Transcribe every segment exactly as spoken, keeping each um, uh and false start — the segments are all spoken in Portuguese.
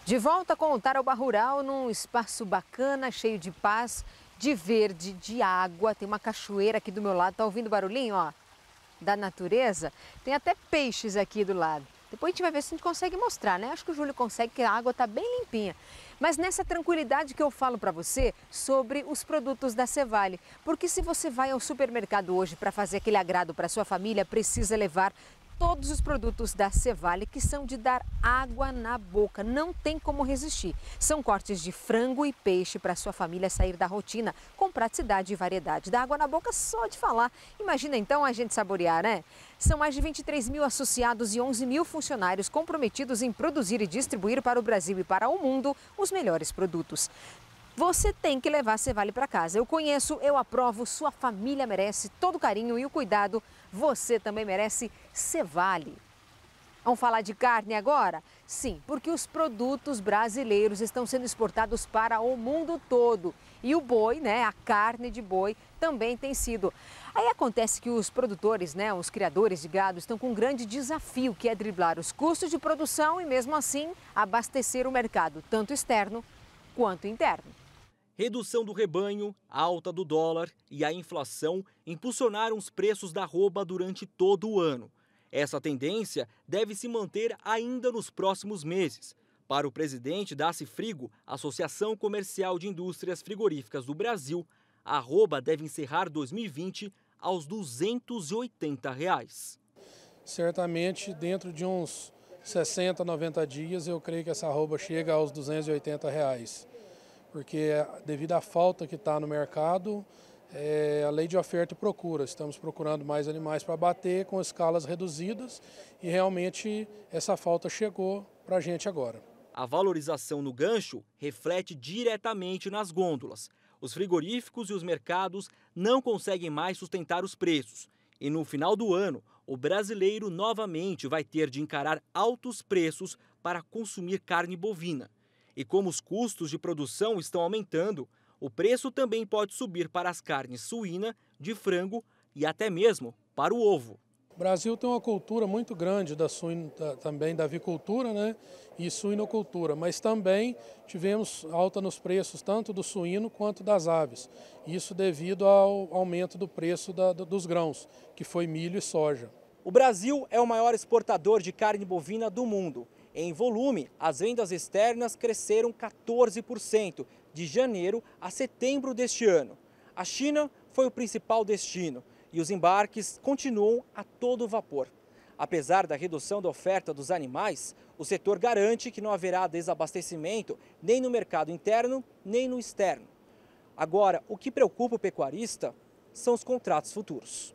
De volta com o Tarobá Rural, num espaço bacana, cheio de paz, de verde, de água. Tem uma cachoeira aqui do meu lado, tá ouvindo o barulhinho, ó, da natureza? Tem até peixes aqui do lado. Depois a gente vai ver se a gente consegue mostrar, né? Acho que o Júlio consegue, que a água tá bem limpinha. Mas nessa tranquilidade que eu falo para você sobre os produtos da Cevale. Porque se você vai ao supermercado hoje para fazer aquele agrado para sua família, precisa levar todos os produtos da Cevale, que são de dar água na boca, não tem como resistir. São cortes de frango e peixe para sua família sair da rotina, com praticidade e variedade. Dá água na boca só de falar. Imagina então a gente saborear, né? São mais de vinte e três mil associados e onze mil funcionários comprometidos em produzir e distribuir para o Brasil e para o mundo os melhores produtos. Você tem que levar a Cevale para casa. Eu conheço, eu aprovo, sua família merece todo o carinho e o cuidado. Você também merece Cevale. Vamos falar de carne agora? Sim, porque os produtos brasileiros estão sendo exportados para o mundo todo. E o boi, né, a carne de boi, também tem sido. Aí acontece que os produtores, né, os criadores de gado, estão com um grande desafio, que é driblar os custos de produção e, mesmo assim, abastecer o mercado, tanto externo quanto interno. Redução do rebanho, alta do dólar e a inflação impulsionaram os preços da arroba durante todo o ano. Essa tendência deve se manter ainda nos próximos meses. Para o presidente da Acifrigo, Associação Comercial de Indústrias Frigoríficas do Brasil, a arroba deve encerrar dois mil e vinte aos duzentos e oitenta reais. Certamente, dentro de uns sessenta, noventa dias, eu creio que essa arroba chega aos duzentos e oitenta reais. Porque devido à falta que está no mercado, é a lei de oferta e procura. Estamos procurando mais animais para abater com escalas reduzidas e realmente essa falta chegou para a gente agora. A valorização no gancho reflete diretamente nas gôndolas. Os frigoríficos e os mercados não conseguem mais sustentar os preços. E no final do ano, o brasileiro novamente vai ter de encarar altos preços para consumir carne bovina. E como os custos de produção estão aumentando, o preço também pode subir para as carnes suína, de frango e até mesmo para o ovo. O Brasil tem uma cultura muito grande da suíno, da, também da avicultura, né, e suinocultura, mas também tivemos alta nos preços tanto do suíno quanto das aves. Isso devido ao aumento do preço da, dos grãos, que foi milho e soja. O Brasil é o maior exportador de carne bovina do mundo. Em volume, as vendas externas cresceram quatorze por cento de janeiro a setembro deste ano. A China foi o principal destino e os embarques continuam a todo vapor. Apesar da redução da oferta dos animais, o setor garante que não haverá desabastecimento nem no mercado interno nem no externo. Agora, o que preocupa o pecuarista são os contratos futuros.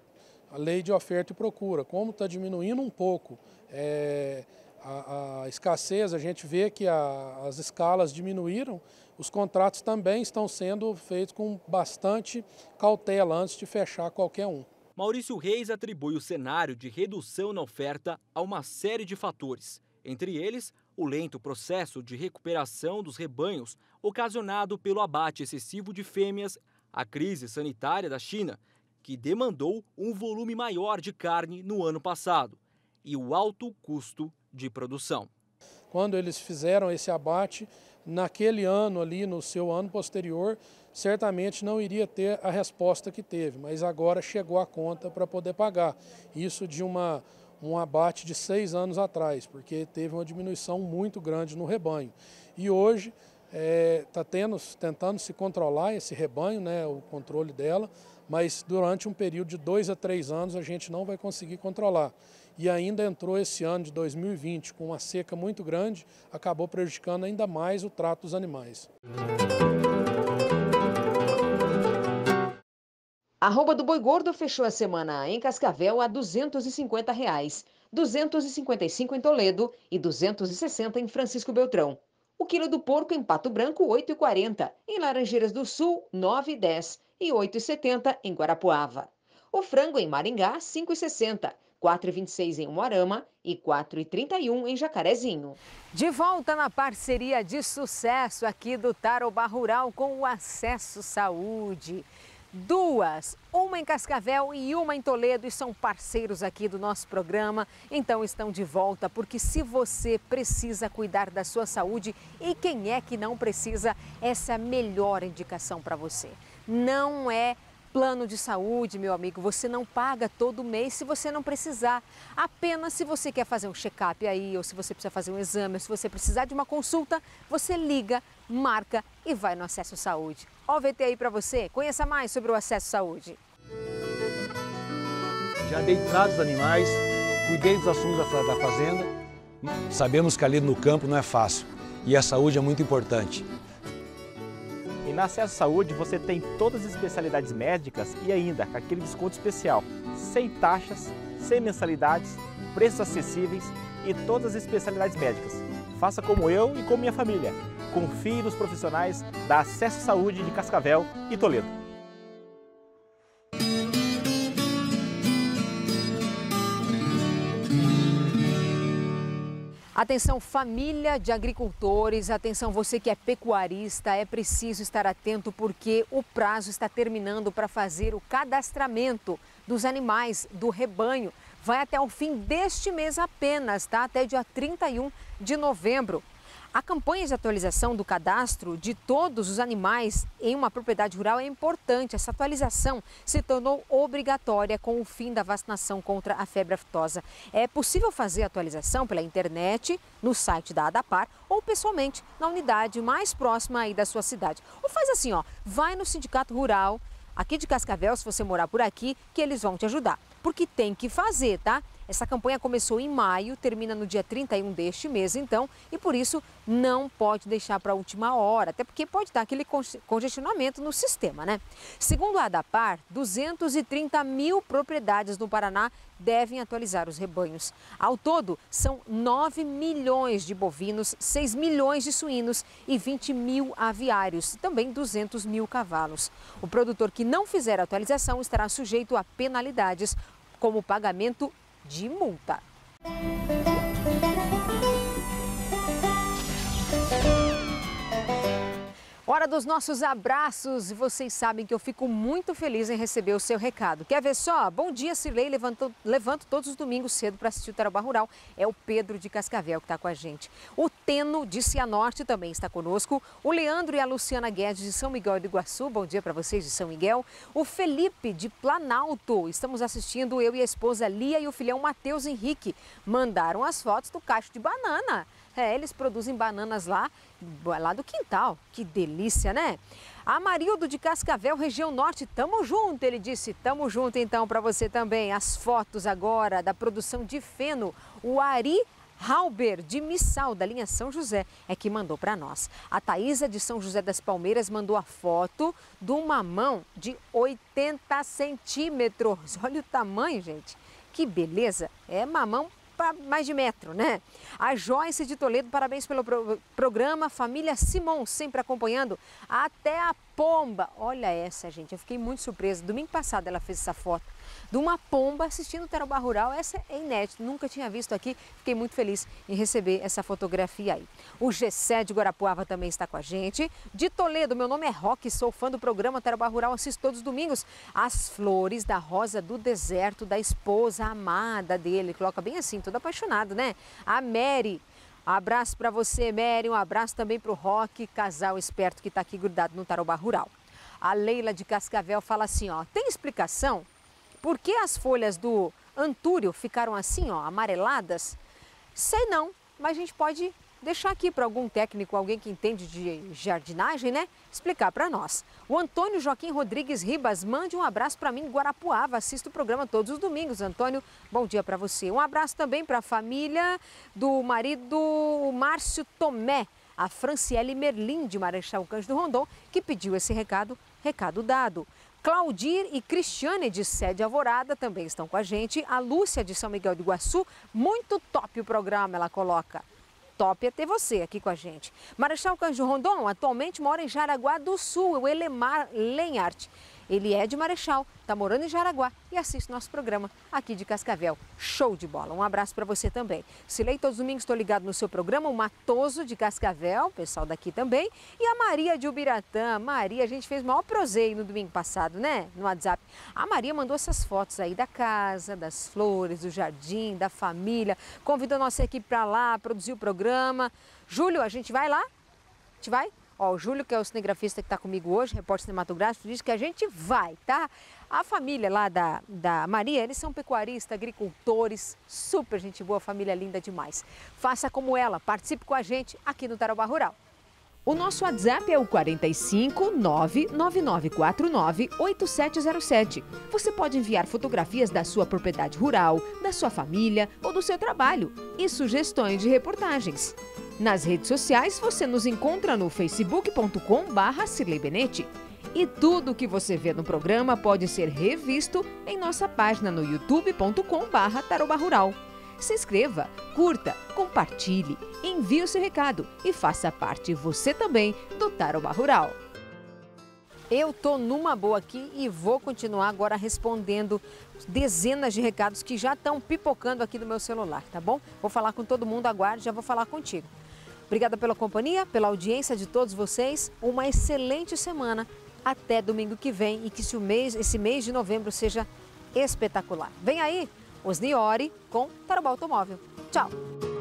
A lei de oferta e procura, como está diminuindo um pouco, é... A, a escassez, a gente vê que a, as escalas diminuíram, os contratos também estão sendo feitos com bastante cautela antes de fechar qualquer um. Maurício Reis atribui o cenário de redução na oferta a uma série de fatores, entre eles o lento processo de recuperação dos rebanhos ocasionado pelo abate excessivo de fêmeas, a crise sanitária da China, que demandou um volume maior de carne no ano passado, e o alto custo de produção. Quando eles fizeram esse abate, naquele ano ali, no seu ano posterior, certamente não iria ter a resposta que teve, mas agora chegou a conta para poder pagar. Isso de uma, um abate de seis anos atrás, porque teve uma diminuição muito grande no rebanho. E hoje está é, tendo, tentando se controlar esse rebanho, né, o controle dela, mas durante um período de dois a três anos a gente não vai conseguir controlar. E ainda entrou esse ano de dois mil e vinte com uma seca muito grande, acabou prejudicando ainda mais o trato dos animais. A arroba do boi gordo fechou a semana em Cascavel a duzentos e cinquenta reais, duzentos e cinquenta e cinco em Toledo e duzentos e sessenta em Francisco Beltrão. O quilo do porco em Pato Branco, oito e quarenta, em Laranjeiras do Sul, nove e dez e oito e setenta em Guarapuava. O frango em Maringá, cinco e sessenta, quatro e vinte e seis em Umuarama e quatro e trinta e um em Jacarezinho. De volta na parceria de sucesso aqui do Tarobá Rural com o Acesso Saúde. Duas, uma em Cascavel e uma em Toledo, e são parceiros aqui do nosso programa, então estão de volta, porque se você precisa cuidar da sua saúde, e quem é que não precisa, essa é a melhor indicação para você. Não é plano de saúde, meu amigo, você não paga todo mês se você não precisar. Apenas se você quer fazer um check-up aí, ou se você precisa fazer um exame, ou se você precisar de uma consulta, você liga, marca e vai no Acesso Saúde. Ó o V T aí para você, conheça mais sobre o Acesso Saúde. Já dei trato dos animais, cuidei dos assuntos da, da fazenda. Sabemos que ali no campo não é fácil e a saúde é muito importante. E na Acesso Saúde você tem todas as especialidades médicas e ainda com aquele desconto especial, sem taxas, sem mensalidades, preços acessíveis e todas as especialidades médicas. Faça como eu e como minha família. Confie nos profissionais da Acesso Saúde de Cascavel e Toledo. Atenção, família de agricultores, atenção você que é pecuarista, é preciso estar atento porque o prazo está terminando para fazer o cadastramento dos animais do rebanho. Vai até o fim deste mês apenas, tá? Até dia trinta e um de novembro. A campanha de atualização do cadastro de todos os animais em uma propriedade rural é importante. Essa atualização se tornou obrigatória com o fim da vacinação contra a febre aftosa. É possível fazer a atualização pela internet, no site da ADAPAR ou pessoalmente na unidade mais próxima aí da sua cidade. Ou faz assim, ó, vai no Sindicato Rural aqui de Cascavel, se você morar por aqui, que eles vão te ajudar. Porque tem que fazer, tá? Essa campanha começou em maio, termina no dia trinta e um deste mês, então, e por isso não pode deixar para a última hora, até porque pode dar aquele congestionamento no sistema, né? Segundo a ADAPAR, duzentos e trinta mil propriedades no Paraná devem atualizar os rebanhos. Ao todo, são nove milhões de bovinos, seis milhões de suínos e vinte mil aviários, também duzentos mil cavalos. O produtor que não fizer a atualização estará sujeito a penalidades, como o pagamento de multa. Hora dos nossos abraços. E vocês sabem que eu fico muito feliz em receber o seu recado. Quer ver só? Bom dia, Cirlei. Levanto, levanto todos os domingos cedo para assistir o Tarobá Rural. É o Pedro de Cascavel que está com a gente. O Teno de Cianorte também está conosco. O Leandro e a Luciana Guedes de São Miguel do Iguaçu. Bom dia para vocês de São Miguel. O Felipe de Planalto. Estamos assistindo, eu e a esposa Lia e o filhão Matheus Henrique. Mandaram as fotos do cacho de banana. É, eles produzem bananas lá, lá do quintal. Que delícia, né? Amarildo de Cascavel, região norte, tamo junto, ele disse. Tamo junto então para você também. As fotos agora da produção de feno. O Ari Halber de Missal, da linha São José, é que mandou para nós. A Thaísa de São José das Palmeiras mandou a foto do mamão de oitenta centímetros. Olha o tamanho, gente. Que beleza. É mamão para mais de metro, né? A Joyce de Toledo, parabéns pelo pro programa. Família Simon, sempre acompanhando. Até a pomba. Olha essa, gente. Eu fiquei muito surpresa. Domingo passado ela fez essa foto de uma pomba assistindo o Tarobá Rural. Essa é inédita, nunca tinha visto aqui. Fiquei muito feliz em receber essa fotografia aí. O Gessé de Guarapuava também está com a gente. De Toledo, meu nome é Roque, sou fã do programa Tarobá Rural, assisto todos os domingos. As flores da rosa do deserto da esposa amada dele. Coloca bem assim, todo apaixonado, né? A Mary. Abraço para você, Mary. Um abraço também para o Roque, casal esperto que está aqui grudado no Tarobá Rural. A Leila de Cascavel fala assim, ó, tem explicação? Por que as folhas do antúrio ficaram assim, ó, amareladas? Sei não, mas a gente pode deixar aqui para algum técnico, alguém que entende de jardinagem, né? Explicar para nós. O Antônio Joaquim Rodrigues Ribas, mande um abraço para mim em Guarapuava. Assisto o programa todos os domingos. Antônio, bom dia para você. Um abraço também para a família do marido Márcio Tomé, a Franciele Merlim de Marechal Cândido Rondon, que pediu esse recado, recado dado. Claudir e Cristiane de Sede Alvorada também estão com a gente. A Lúcia de São Miguel do Iguaçu, muito top o programa, ela coloca. Top é ter você aqui com a gente. Marechal Cândido Rondon atualmente mora em Jaraguá do Sul, o Elemar Lenhart. Ele é de Marechal, está morando em Jaraguá e assiste nosso programa aqui de Cascavel. Show de bola. Um abraço para você também. Silei, todos os domingos estou ligado no seu programa, o Matoso de Cascavel, pessoal daqui também, e a Maria de Ubiratã. Maria, a gente fez o maior proseio no domingo passado, né? No WhatsApp. A Maria mandou essas fotos aí da casa, das flores, do jardim, da família. Convidou a nossa equipe para lá, produzir o programa. Júlio, a gente vai lá? A gente vai? Ó, o Júlio, que é o cinegrafista que está comigo hoje, repórter cinematográfico, diz que a gente vai, tá? A família lá da, da Maria, eles são pecuaristas, agricultores, super gente boa, família linda demais. Faça como ela, participe com a gente aqui no Tarobá Rural. O nosso WhatsApp é o quarenta e cinco, nove nove nove quatro nove, oito sete zero sete. Você pode enviar fotografias da sua propriedade rural, da sua família ou do seu trabalho e sugestões de reportagens. Nas redes sociais, você nos encontra no facebook ponto com barra Cirlei Benetti. E tudo o que você vê no programa pode ser revisto em nossa página no youtube ponto com barra Tarobá Rural. Se inscreva, curta, compartilhe, envie o seu recado e faça parte você também do Tarobá Rural. Eu tô numa boa aqui e vou continuar agora respondendo dezenas de recados que já estão pipocando aqui no meu celular, tá bom? Vou falar com todo mundo, aguarde, já vou falar contigo. Obrigada pela companhia, pela audiência de todos vocês. Uma excelente semana. Até domingo que vem e que esse mês, esse mês de novembro seja espetacular. Vem aí, Osni Ori com Tarobá Automóvel. Tchau!